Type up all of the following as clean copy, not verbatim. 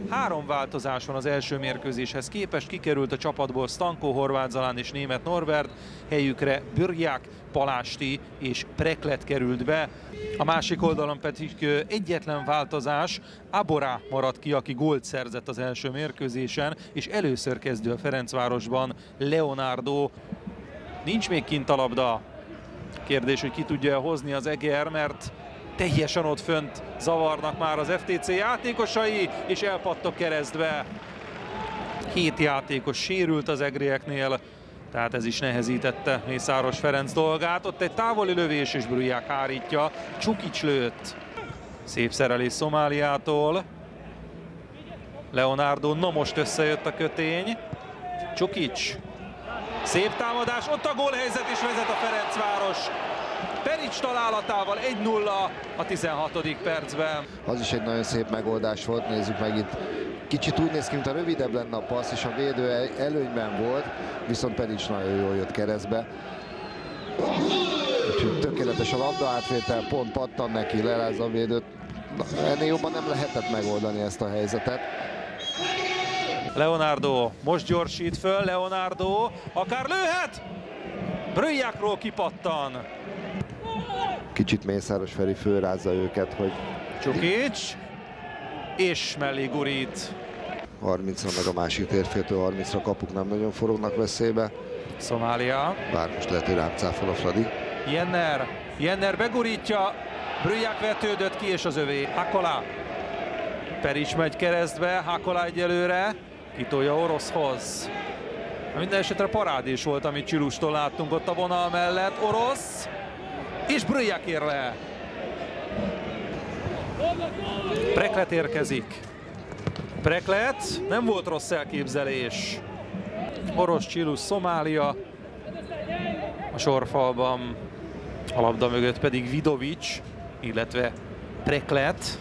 3 változás van az első mérkőzéshez képest. Kikerült a csapatból Stanko, Horváth Zalán és Németh Norbert. Helyükre Bürják, Palásti és Preklet került be. A másik oldalon pedig egyetlen változás. Aborá maradt ki, aki gólt szerzett az első mérkőzésen, és először kezdő a Ferencvárosban Leonardo. Nincs még kint a labda. Kérdés, hogy ki tudja hozni az Eger, mert teljesen ott fönt zavarnak már az FTC játékosai, és elpattok keresztbe. 7 játékos sérült az egrieknél, tehát ez is nehezítette Mészáros Ferenc dolgát. Ott egy távoli lövés, és Bruják hárítja. Csukics lőtt. Szép szerelés Szomáliától. Leonardo, na most összejött a kötény. Csukics. Szép támadás, ott a gólhelyzet, és vezet a Ferencváros. Perics találatával 1-0 a 16. percben. Az is egy nagyon szép megoldás volt, nézzük meg itt. Kicsit úgy néz ki, mintha rövidebb lenne a passz, és a védő előnyben volt, viszont Perics nagyon jól jött keresztbe. Úgyhogy tökéletes a labda átvétel, pont pattan neki, lerázza a védőt. Ennél jobban nem lehetett megoldani ezt a helyzetet. Leonardo most gyorsít föl, Leonardo akár lőhet! Brüjákról kipattan. Kicsit Mészáros Feri fölrázza őket, hogy... Csukics, és mellé gurít. 30-ra meg a másik térféltől 30-ra kapuk nem nagyon forognak veszélybe. Szomália. Bár most lehet, hogy rám cáfol a Fradi. Jenner begurítja, Brüják vetődött ki, és az övé. Hakola. Perics megy keresztbe, Hakola egyelőre. Kitolja Oroszhoz. Minden esetre parádés volt, amit Csilustól láttunk ott a vonal mellett. Orosz, és Brüják ér le. Preklet érkezik. Preklet, nem volt rossz elképzelés. Orosz, Csilus, Szomália. A sorfalban, a labda mögött pedig Vidovics, illetve Preklet.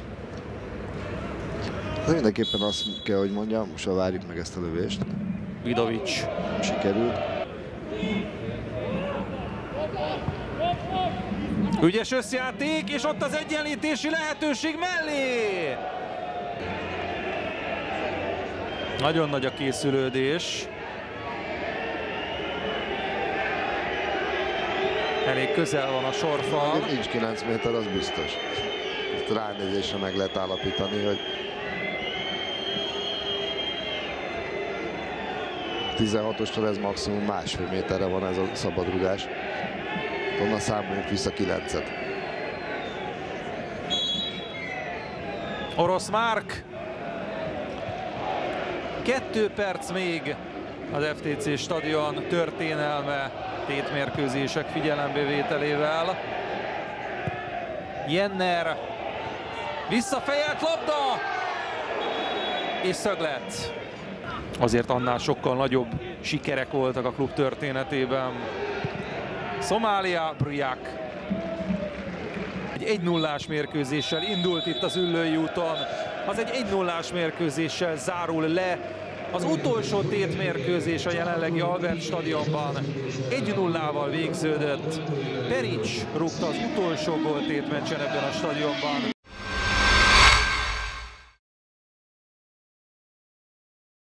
De mindenképpen azt kell, hogy mondjam, most várjuk meg ezt a lövést. Vidovics. Sikerült. Ügyes összjáték, és ott az egyenlítési lehetőség mellé. Nagyon nagy a készülődés. Elég közel van a sorfal. Nincs 9 méter, az biztos. Ezt ránézésre meg lehet állapítani, hogy 16-ostól ez maximum 1,5 méterre van ez a szabadrugás. Onnan számoljunk vissza 9-et. Orosz Márk. 2 perc még az FTC stadion történelme tétmérkőzések figyelembevételével. Jenner. Visszafejelt labda. És szöglet. Azért annál sokkal nagyobb sikerek voltak a klub történetében. Szomália, Brüják. Egy 1-0-ás mérkőzéssel indult itt az Üllői úton. Az egy 1-0-ás mérkőzéssel zárul le az utolsó tétmérkőzés a jelenlegi Albert stadionban. 1-0-val végződött. Perics rúgta az utolsó gólt tétmeccsen ebben a stadionban.